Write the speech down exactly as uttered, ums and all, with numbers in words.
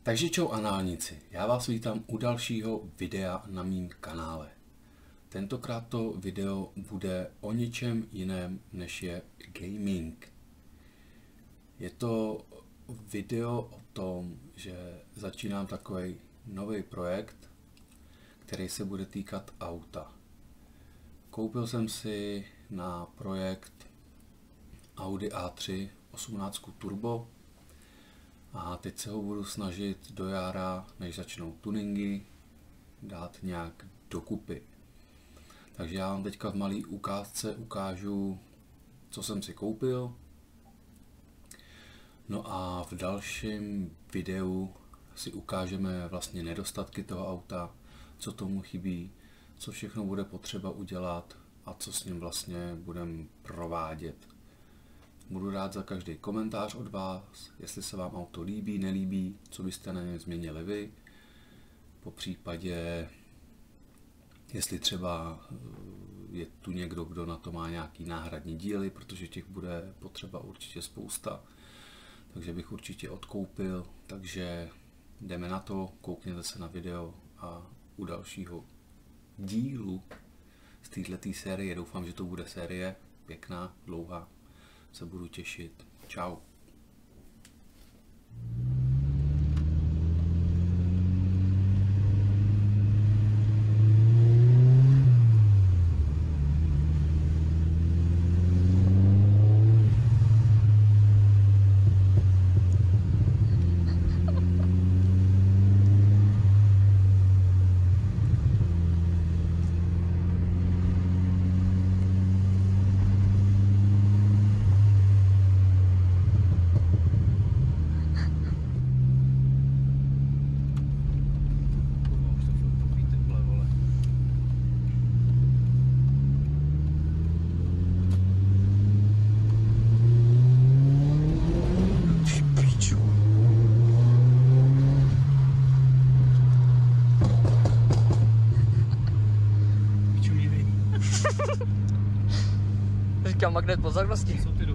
Takže čau análníci, já vás vítám u dalšího videa na mým kanále. Tentokrát to video bude o něčem jiném než je gaming. Je to video o tom, že začínám takový nový projekt, který se bude týkat auta. Koupil jsem si na projekt Audi A tři osmnáct Turbo a teď se ho budu snažit do jara, než začnou tuningy, dát nějak dokupy. Takže já vám teďka v malé ukázce ukážu, co jsem si koupil. No a v dalším videu si ukážeme vlastně nedostatky toho auta, co tomu chybí, co všechno bude potřeba udělat a co s ním vlastně budeme provádět. Budu rád za každý komentář od vás, jestli se vám auto líbí, nelíbí, co byste na něm změnili vy. Po případě, jestli třeba je tu někdo, kdo na to má nějaký náhradní díly, protože těch bude potřeba určitě spousta. Takže bych určitě odkoupil, takže jdeme na to, koukněte se na video a u dalšího dílu z této série, doufám, že to bude série pěkná, dlouhá, se budu těšit. Čau. Říkám magnet pozornosti. Jsou ty